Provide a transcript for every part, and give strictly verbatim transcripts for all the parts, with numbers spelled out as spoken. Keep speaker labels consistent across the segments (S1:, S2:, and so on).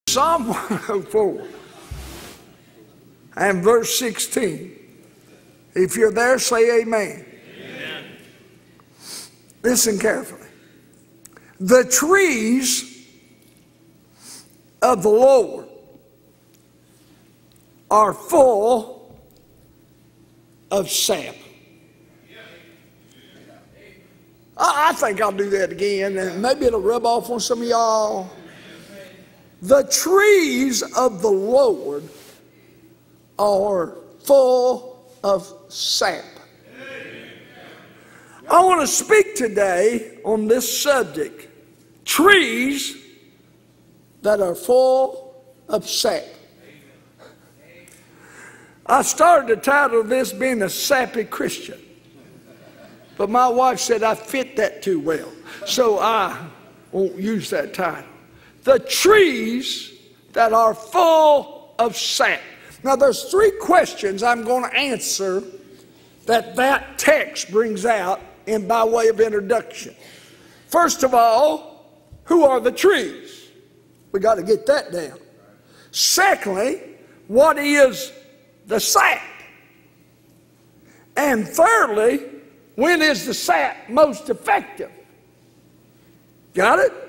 S1: Psalm one oh four and verse sixteen. If you're there, say amen. Amen. Listen carefully. The trees of the Lord are full of sap. I think I'll do that again, and maybe it'll rub off on some of y'all. The trees of the Lord are full of sap. I want to speak today on this subject. Trees that are full of sap. I started the title of this being a sappy Christian. But my wife said I fit that too well. So I won't use that title. The trees that are full of sap. Now there's three questions I'm going to answer that that text brings out in by way of introduction. First of all, who are the trees? We got to get that down. Secondly, what is the sap? And thirdly, when is the sap most effective? Got it?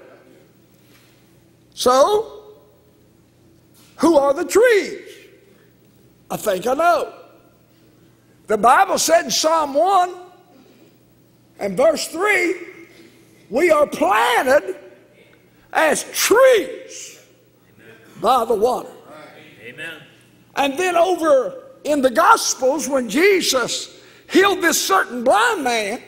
S1: So, who are the trees? I think I know. The Bible said in Psalm one and verse three, we are planted as trees by the water.
S2: Amen.
S1: And then over in the Gospels, when Jesus healed this certain blind man,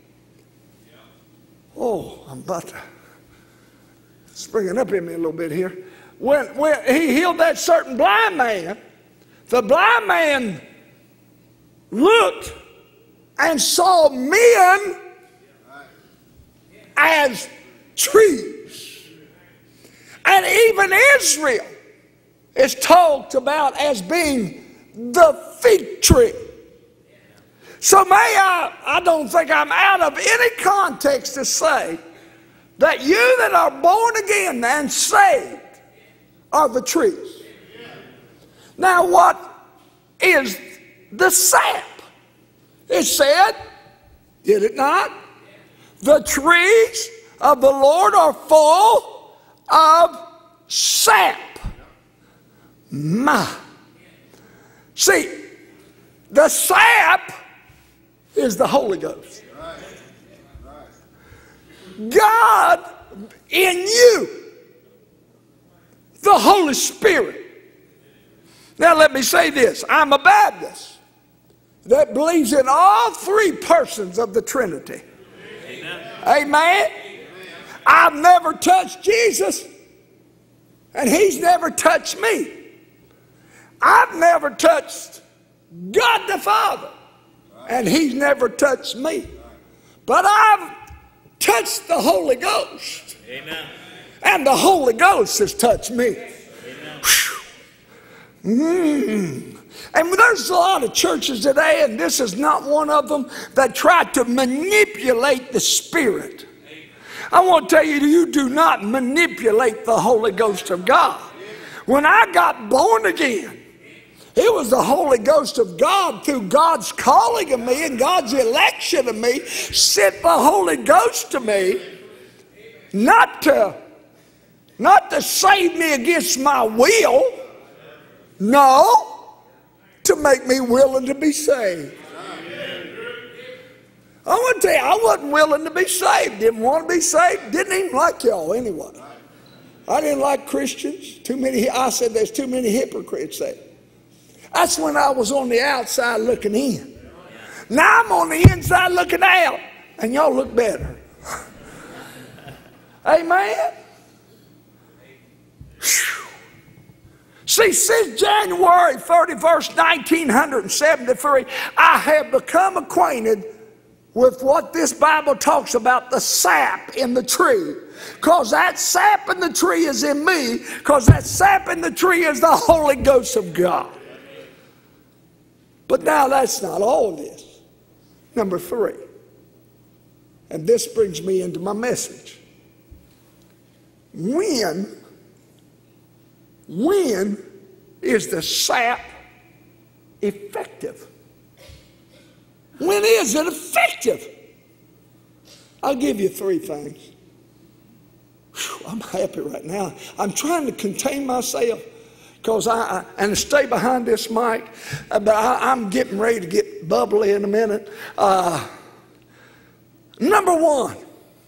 S1: oh, I'm about to spring it up in me a little bit here. When, when he healed that certain blind man, the blind man looked and saw men as trees. And even Israel is talked about as being the fig tree. So may I, I don't think I'm out of any context to say that you that are born again and saved are the trees. Now what is the sap? It said, did it not? The trees of the Lord are full of sap. My. See, the sap is the Holy Ghost. God in you, the Holy Spirit. Now let me say this. I'm a Baptist that believes in all three persons of the Trinity. Amen. Amen. I've never touched Jesus, and he's never touched me. I've never touched God the Father, and he's never touched me. But I've touched the Holy Ghost.
S2: Amen.
S1: And the Holy Ghost has touched me. Mm. And there's a lot of churches today, and this is not one of them, that try to manipulate the Spirit. I want to tell you, you do not manipulate the Holy Ghost of God. When I got born again, it was the Holy Ghost of God through God's calling of me and God's election of me, sent the Holy Ghost to me, not to, not to save me against my will, no, to make me willing to be saved. I want to tell you, I wasn't willing to be saved, didn't want to be saved, didn't even like y'all anyway. I didn't like Christians. Too many. I said there's too many hypocrites there. That's when I was on the outside looking in. Now I'm on the inside looking out, and y'all look better. Amen? Whew. See, since January thirty-first, nineteen seventy-three, I have become acquainted with what this Bible talks about, the sap in the tree. Because that sap in the tree is in me, because that sap in the tree is the Holy Ghost of God. But now that's not all this. Number three, and this brings me into my message. When When is the sap effective? When is it effective? I'll give you three things. Whew, I'm happy right now. I'm trying to contain myself because I, I and stay behind this mic, but I, I'm getting ready to get bubbly in a minute. Uh, number one,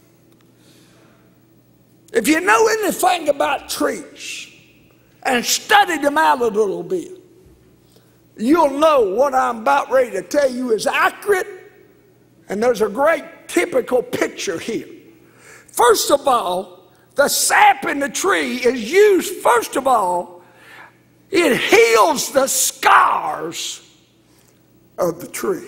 S1: if you know anything about trees and studied them out a little bit, you'll know what I'm about ready to tell you is accurate, and there's a great typical picture here. First of all, the sap in the tree is used, first of all, it heals the scars of the tree.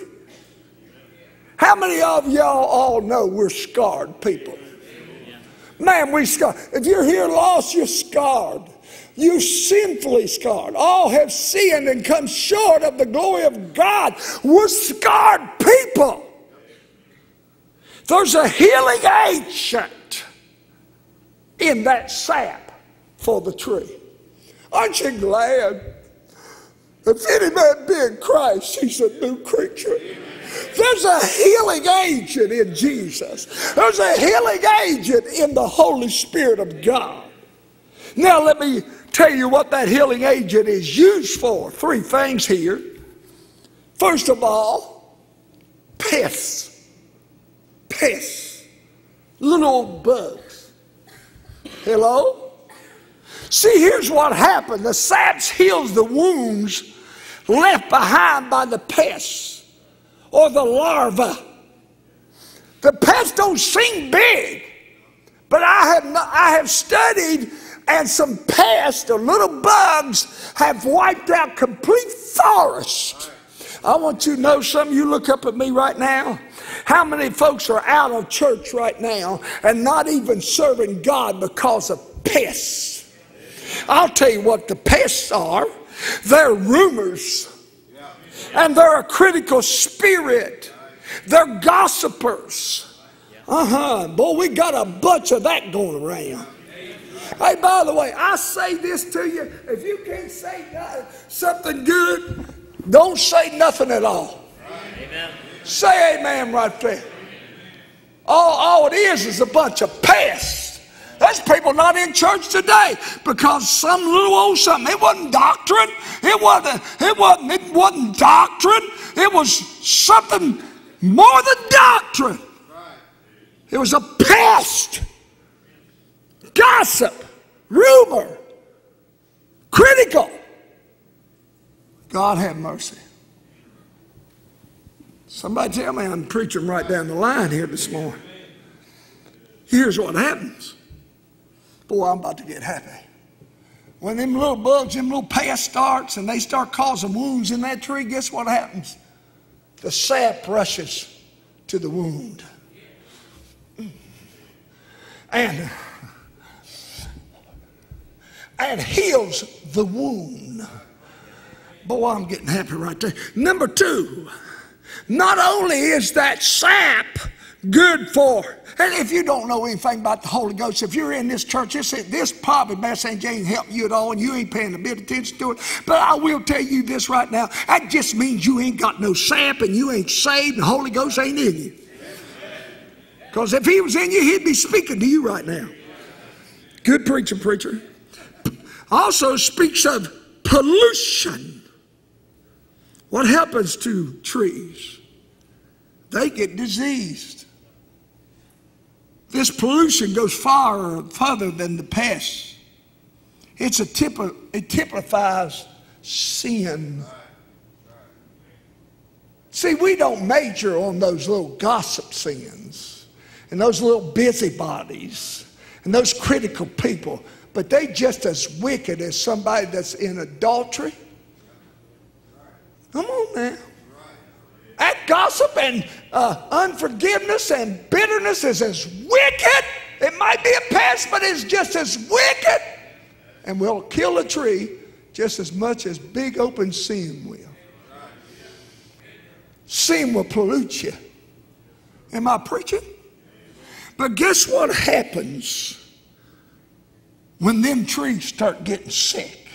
S1: How many of y'all all know we're scarred people? Man, we scarred. If you're here lost, you're scarred. You're sinfully scarred. All have sinned and come short of the glory of God. We're scarred people. There's a healing agent in that sap for the tree. Aren't you glad? If any man be in Christ, he's a new creature. There's a healing agent in Jesus. There's a healing agent in the Holy Spirit of God. Now let me tell you what that healing agent is used for. Three things here. First of all, pests. Pests. Little old bugs. Hello? See, here's what happened. The sap heals the wounds left behind by the pests or the larvae. The pests don't seem big, but I have, not, I have studied, and some pests or little bugs have wiped out complete forests. I want you to know something. You look up at me right now. How many folks are out of church right now and not even serving God because of pests? I'll tell you what the pests are. They're rumors. And they're a critical spirit. They're gossipers. Uh-huh. Boy, we got a bunch of that going around. Hey, by the way, I say this to you. If you can't say something good, don't say nothing at all. Amen. Say amen right there. All, all it is is a bunch of pests. There's people not in church today because some little old something. It wasn't doctrine. It wasn't, it wasn't, it wasn't doctrine. It was something more than doctrine. It was a pest. Gossip. Rumor. Critical. God have mercy. Somebody tell me I'm preaching right down the line here this morning. Here's what happens. Boy, I'm about to get happy. When them little bugs, them little pests starts and they start causing wounds in that tree, guess what happens? The sap rushes to the wound. And, and heals the wound. Boy, I'm getting happy right there. Number two, not only is that sap good for, and if you don't know anything about the Holy Ghost, if you're in this church, this, this probably message ain't helping you at all, and you ain't paying a bit of attention to it. But I will tell you this right now. That just means you ain't got no sap, and you ain't saved, and the Holy Ghost ain't in you. Because if he was in you, he'd be speaking to you right now. Good preacher, preacher. Also speaks of pollution. What happens to trees? They get diseased. This pollution goes far further than the pests. It's a tip, it typifies sin. See, we don't major on those little gossip sins and those little busybodies and those critical people, but they just as wicked as somebody that's in adultery. Come on now. That gossip and uh, unforgiveness and bitterness is as wicked. It might be a pest, but it's just as wicked. And will kill a tree just as much as big open sin will. Sin will pollute you. Am I preaching? But guess what happens when them trees start getting sick?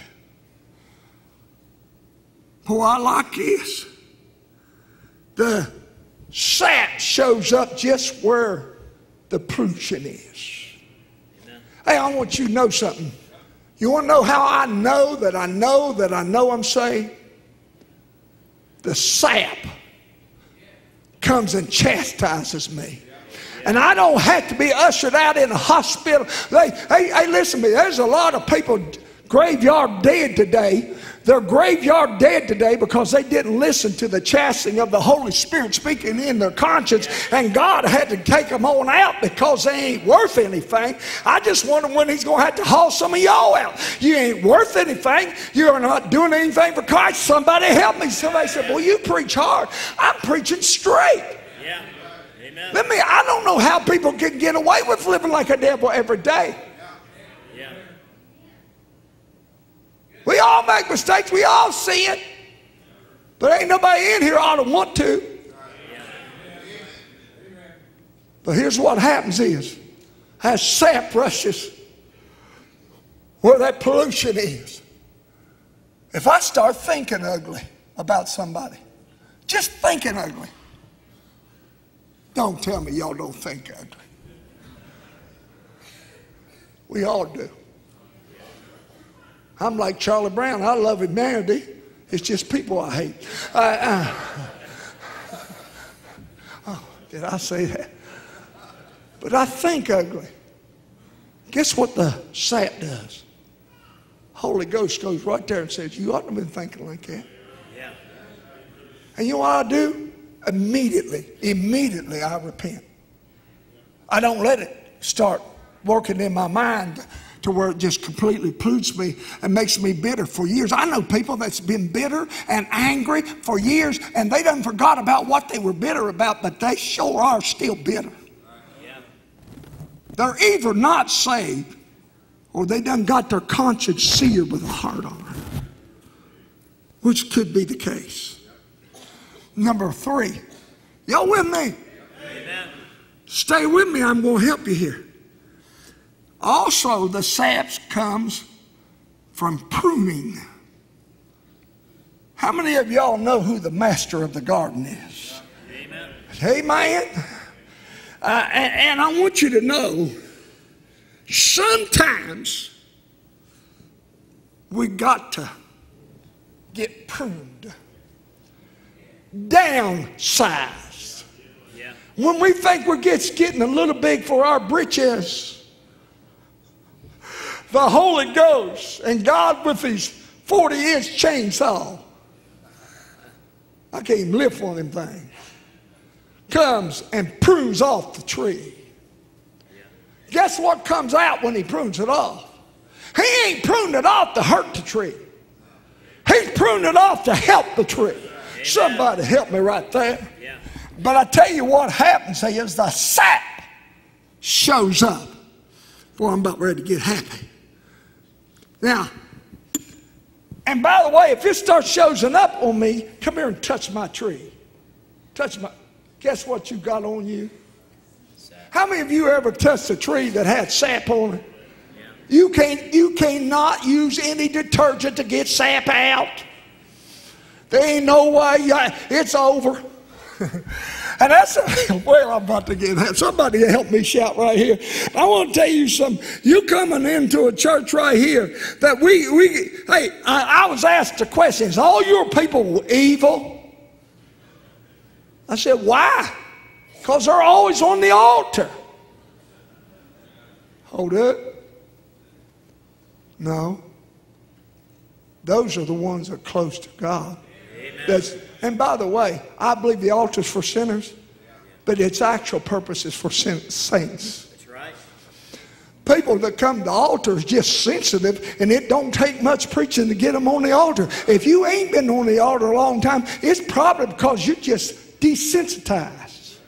S1: Oh, I like this. The sap shows up just where the pruning is. Amen. Hey, I want you to know something. You want to know how I know that I know that I know I'm saved? The sap comes and chastises me. And I don't have to be ushered out in a hospital. They, hey, hey, listen to me. There's a lot of people graveyard dead today. They're graveyard dead today because they didn't listen to the chastening of the Holy Spirit speaking in their conscience, and God had to take them on out because they ain't worth anything. I just wonder when he's going to have to haul some of y'all out. You ain't worth anything. You're not doing anything for Christ. Somebody help me. Somebody said, well, you preach hard. I'm preaching straight.
S2: Yeah. Amen.
S1: Let me, I don't know how people can get away with living like a devil every day.
S2: Yeah.
S1: We all make mistakes. We all sin. But ain't nobody in here ought to want to. But here's what happens is, as sap rushes where that pollution is, if I start thinking ugly about somebody, just thinking ugly, don't tell me y'all don't think ugly. We all do. I'm like Charlie Brown. I love humanity. It's just people I hate. Uh, uh, oh, did I say that? But I think ugly. Guess what the sap does? Holy Ghost goes right there and says, you oughtn't have been thinking like that.
S2: Yeah.
S1: And you know what I do? Immediately, immediately I repent. I don't let it start working in my mind to where it just completely pollutes me and makes me bitter for years. I know people that's been bitter and angry for years, and they done forgot about what they were bitter about, but they sure are still bitter.
S2: Yeah.
S1: They're either not saved or they done got their conscience seared with a hard on, which could be the case. Number three, y'all with me?
S2: Amen.
S1: Stay with me, I'm going to help you here. Also, the sap comes from pruning. How many of y'all know who the master of the garden is?
S2: Amen.
S1: Amen. Uh, and, and I want you to know, sometimes we got to get pruned, downsized.
S2: Yeah.
S1: When we think we're gets, getting a little big for our britches, the Holy Ghost and God with his forty inch chainsaw, I can't even lift one of them things, comes and prunes off the tree.
S2: Yeah.
S1: Guess what comes out when he prunes it off? He ain't pruned it off to hurt the tree. He's pruned it off to help the tree. Amen. Somebody help me right there.
S2: Yeah.
S1: But I tell you what happens is the sap shows up. Boy, I'm about ready to get happy. Now, and by the way, if it starts showing up on me, come here and touch my tree. Touch my, guess what you got on you? Sap. How many of you ever touched a tree that had sap on it? Yeah. You can't, you cannot use any detergent to get sap out. There ain't no way, it's over. And that's, well, I'm about to get that. Somebody help me shout right here. I want to tell you something. You coming into a church right here that we, we hey, I, I was asked the question, is all your people evil? I said, why? Because they're always on the altar. Hold up. No. Those are the ones that are close to God. That's, and by the way, I believe the altar's for sinners, but its actual purpose is for sin, saints.
S2: That's right.
S1: People that come to the altar is just sensitive, and it don't take much preaching to get them on the altar. If you ain't been on the altar a long time, it's probably because you're just desensitized.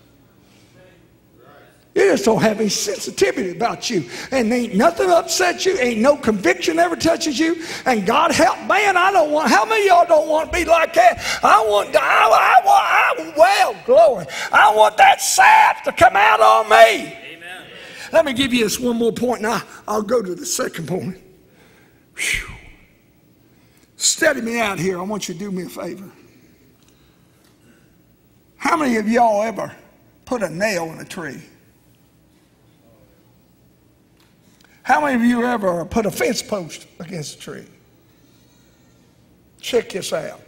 S1: You just don't have any sensitivity about you. And ain't nothing upsets you. Ain't no conviction ever touches you. And God help, man, I don't want, how many of y'all don't want to be like that? I want, I, I want, I, well, glory. I want that sap to come out on me.
S2: Amen.
S1: Let me give you this one more point, and I, I'll go to the second point. Whew. Steady me out here. I want you to do me a favor. How many of y'all ever put a nail in a tree? How many of you ever put a fence post against a tree? Check this out.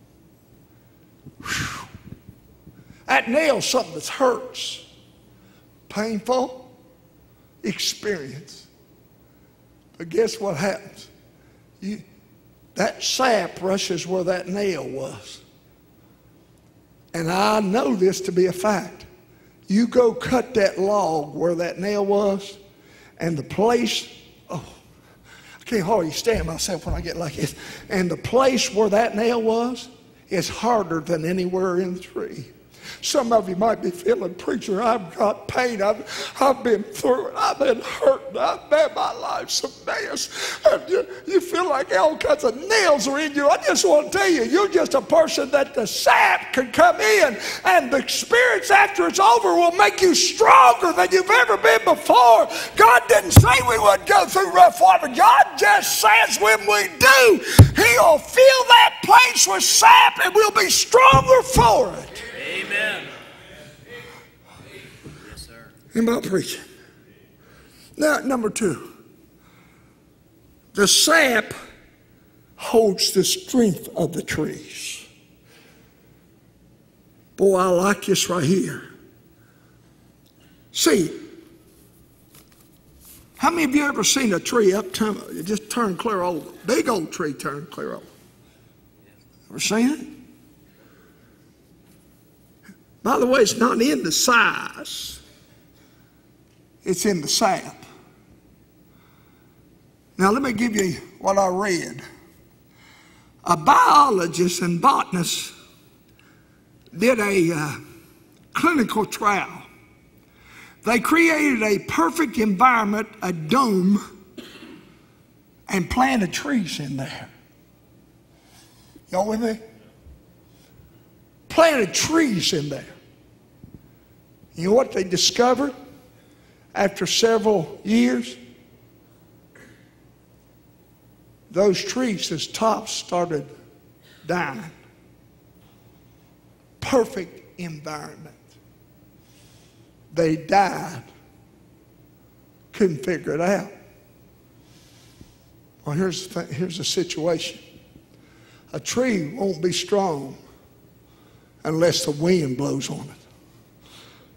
S1: Whew. That nail's something that hurts. Painful experience. But guess what happens? You, that sap rushes where that nail was. And I know this to be a fact. You go cut that log where that nail was, and the place, oh, I can't hardly stand myself when I get like this. And the place where that nail was is harder than anywhere in the tree. Some of you might be feeling, preacher, I've got pain. I've, I've been through it. I've been hurt. I've made my life some mess. And you, you feel like all kinds of nails are in you. I just want to tell you, you're just a person that the sap can come in, and the experience after it's over will make you stronger than you've ever been before. God didn't say we wouldn't go through rough water. God just says when we do, He'll fill that place with sap and we'll be stronger for it.
S2: Amen. Yes, sir.
S1: Anybody preaching? Now, number two. The sap holds the strength of the trees. Boy, I like this right here. See, how many of you ever seen a tree up turn, it just turn clear over? Big old tree turn clear over. Ever seen it? By the way, it's not in the size. It's in the sap. Now let me give you what I read. A biologist and botanist did a uh, clinical trial. They created a perfect environment, a dome, and planted trees in there. Y'all with me? Planted trees in there. You know what they discovered after several years? Those trees, whose tops started dying. Perfect environment. They died. Couldn't figure it out. Well, here's the thing, here's the situation. A tree won't be strong unless the wind blows on it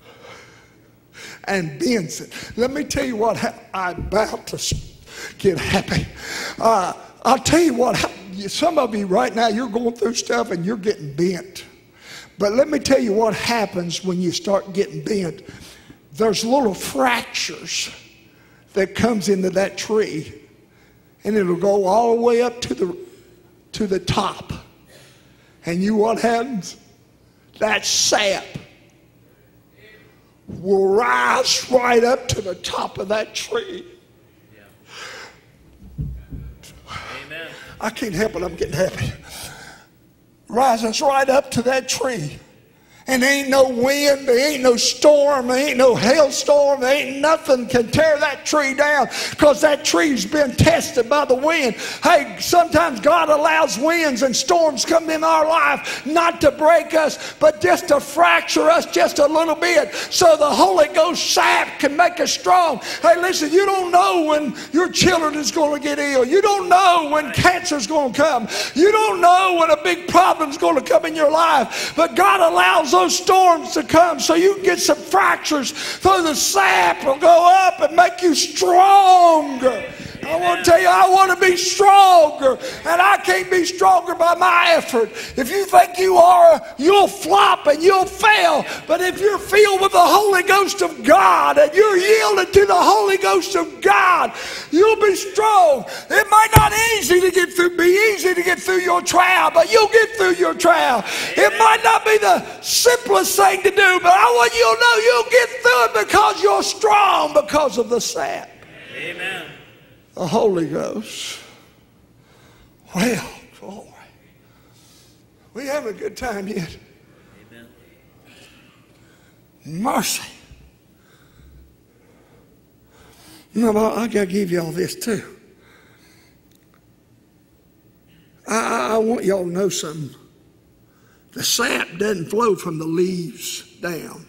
S1: and bends it. Let me tell you what ha- I'm about to get happy. Uh, I'll tell you what, some of you right now, you're going through stuff and you're getting bent. But let me tell you what happens when you start getting bent. There's little fractures that comes into that tree, and it'll go all the way up to the, to the top. And you know what happens? That sap will rise right up to the top of that tree.
S2: Yeah. Amen.
S1: I can't help it, I'm getting happy. Rises right up to that tree. And there ain't no wind, there ain't no storm, there ain't no hailstorm, there ain't nothing can tear that tree down, because that tree's been tested by the wind. Hey, sometimes God allows winds and storms come in our life not to break us, but just to fracture us just a little bit, so the Holy Ghost sap can make us strong. Hey, listen, you don't know when your children is going to get ill. You don't know when cancer is going to come. You don't know when a big problem is going to come in your life, but God allows those storms to come so you can get some fractures so the sap will go up and make you stronger. I want to tell you, I want to be stronger, and I can't be stronger by my effort. If you think you are, you'll flop and you'll fail. But if you're filled with the Holy Ghost of God and you're yielded to the Holy Ghost of God, you'll be strong. It might not easy to get through, be easy to get through your trial, but you'll get through your trial. It might not be the simplest thing to do, but I want you to know you'll get through it because you're strong because of the sap.
S2: Amen.
S1: The Holy Ghost. Well, glory. We having a good time yet?
S2: Amen.
S1: Mercy. No, I got to give you all this too. I, want y'all to know something. The sap doesn't flow from the leaves down.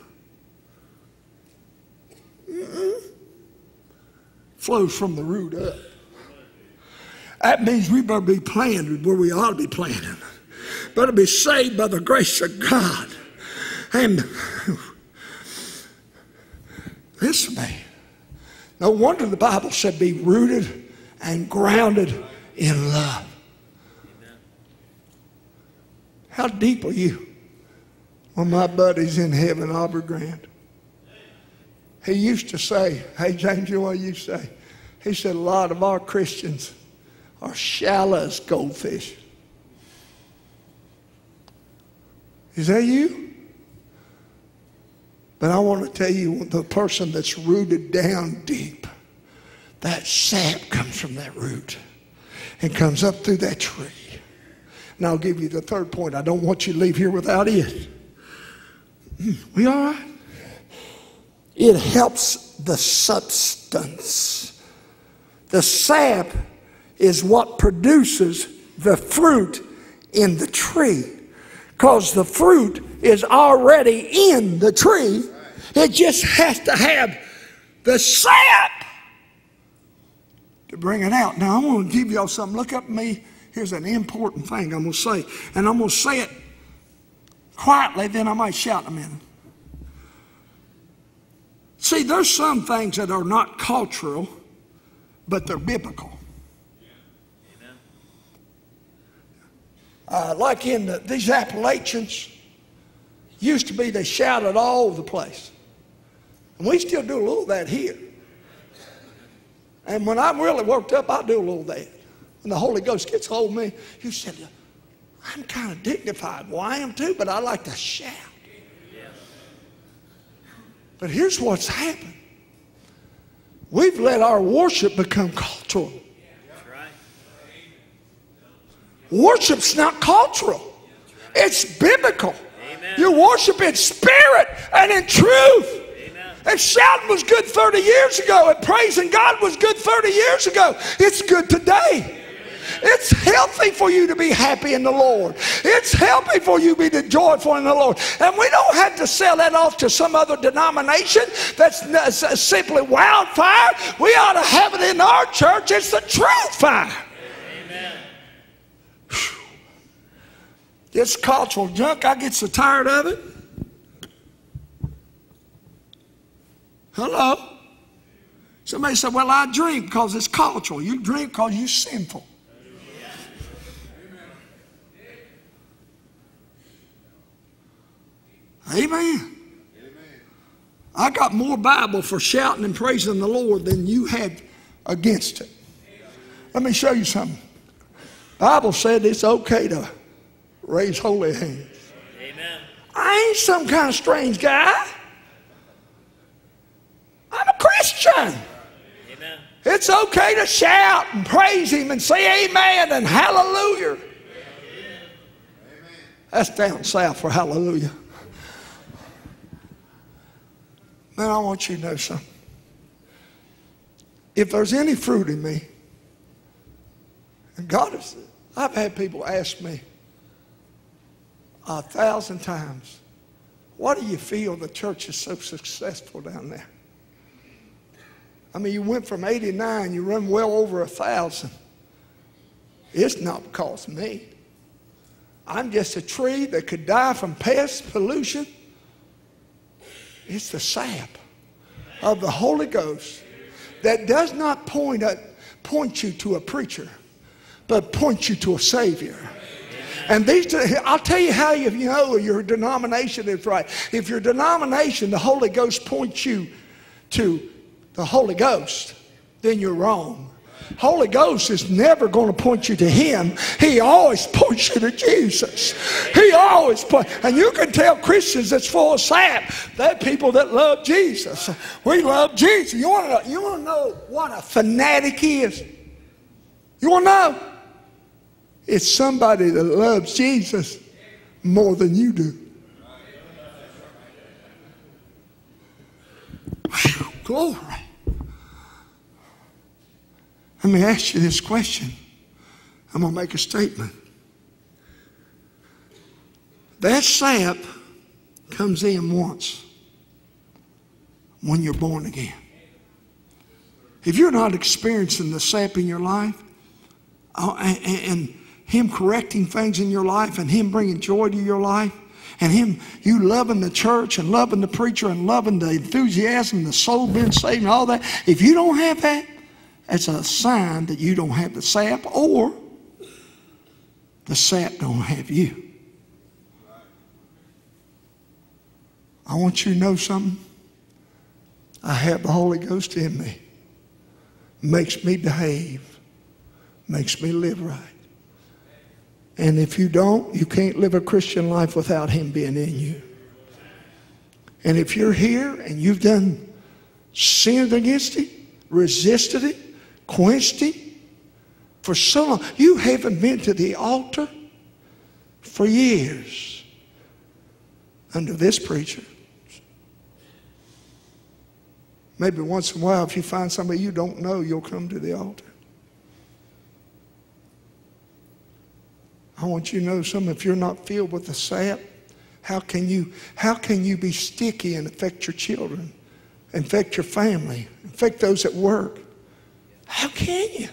S1: Mm-mm. Flows from the root up. That means we better be planted where we ought to be planted. Better be saved by the grace of God. And listen to me. No wonder the Bible said be rooted and grounded in love. Amen. How deep are you? Well, my buddy's in heaven, Aubrey Grant. He used to say, hey, James, you know what he used to say? He said a lot of our Christians are shallow as goldfish. Is that you? But I want to tell you, the person that's rooted down deep, that sap comes from that root and comes up through that tree. And I'll give you the third point. I don't want you to leave here without it. We all right? It helps the substance. The sap is what produces the fruit in the tree. Because the fruit is already in the tree. It just has to have the sap to bring it out. Now, I'm going to give y'all something. Look up at me. Here's an important thing I'm going to say. And I'm going to say it quietly, then I might shout in a minute. See, there's some things that are not cultural, but they're biblical. Uh, like in the, these Appalachians, used to be they shouted all over the place. And we still do a little of that here. And when I'm really worked up, I do a little of that. When the Holy Ghost gets hold of me, you said, I'm kind of dignified. Well, I am too, but I like to shout. But here's what's happened. We've let our worship become cultural.
S2: That's right.
S1: Worship's not cultural. It's biblical.
S2: Amen.
S1: You worship in spirit and in truth.
S2: Amen.
S1: And shouting was good thirty years ago, and praising God was good thirty years ago. It's good today. It's healthy for you to be happy in the Lord. It's healthy for you to be joyful in the Lord. And we don't have to sell that off to some other denomination that's simply wildfire. We ought to have it in our church. It's the truth fire.
S2: Amen.
S1: It's cultural junk. I get so tired of it. Hello? Somebody said, well, I drink because it's cultural. You drink because you're sinful. Amen. I got more Bible for shouting and praising the Lord than you have against it. Let me show you something. The Bible said it's okay to raise holy hands.
S2: Amen.
S1: I ain't some kind of strange guy. I'm a Christian.
S2: Amen.
S1: It's okay to shout and praise Him and say amen and hallelujah. Amen. That's down south for hallelujah. Man, I want you to know something. If there's any fruit in me, and God has, I've had people ask me a thousand times, why do you feel the church is so successful down there? I mean, you went from eighty-nine, you run well over a thousand. It's not because of me. I'm just a tree that could die from pest, pollution. It's the sap of the Holy Ghost that does not point, at, point you to a preacher, but point you to a Savior. And these, I'll tell you how you know your denomination is right. If your denomination, the Holy Ghost points you to the Holy Ghost, then you're wrong. Holy Ghost is never going to point you to Him. He always points you to Jesus. He always points. And you can tell Christians that's full of sap. They're people that love Jesus. We love Jesus. You want to know, you want to know what a fanatic is? You want to know? It's somebody that loves Jesus more than you do. Whew, glory. Let me ask you this question. I'm going to make a statement. That sap comes in once when you're born again. If you're not experiencing the sap in your life, uh, and, and Him correcting things in your life, and Him bringing joy to your life, and Him, you loving the church and loving the preacher and loving the enthusiasm, the soul being saved and all that, if you don't have that, that's a sign that you don't have the sap, or the sap don't have you. I want you to know something. I have the Holy Ghost in me. Makes me behave. Makes me live right. And if you don't, you can't live a Christian life without Him being in you. And if you're here and you've done sinned against Him, resisted it, quenched Him for so long, you haven't been to the altar for years under this preacher. Maybe once in a while, if you find somebody you don't know, you'll come to the altar. I want you to know something. If you're not filled with the sap, how can you, how can you be sticky and affect your children, affect your family, affect those at work? How can you?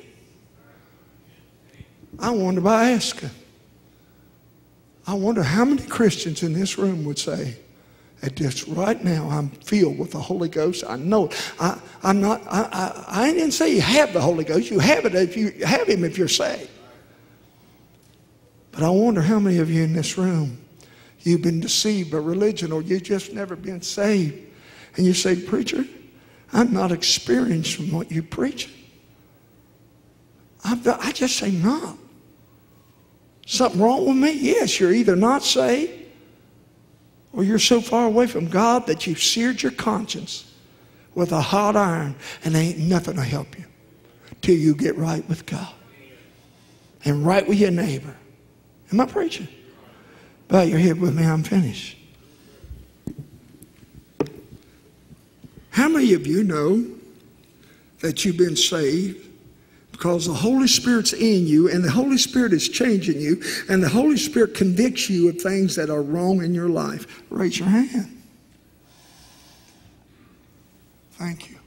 S1: I wonder by asking. I wonder how many Christians in this room would say, at this right now, I'm filled with the Holy Ghost. I know it. I, I'm not, I, I, I didn't say you have the Holy Ghost. You have it if you have Him if you're saved. But I wonder how many of you in this room, you've been deceived by religion, or you've just never been saved. And you say, preacher, I'm not experiencing what you're preaching. I've, I just say no. Something wrong with me? Yes, you're either not saved, or you're so far away from God that you've seared your conscience with a hot iron, and there ain't nothing to help you till you get right with God and right with your neighbor. Am I preaching? Bow your head with me, I'm finished. How many of you know that you've been saved because the Holy Spirit's in you, and the Holy Spirit is changing you, and the Holy Spirit convicts you of things that are wrong in your life? Raise your hand. Thank you.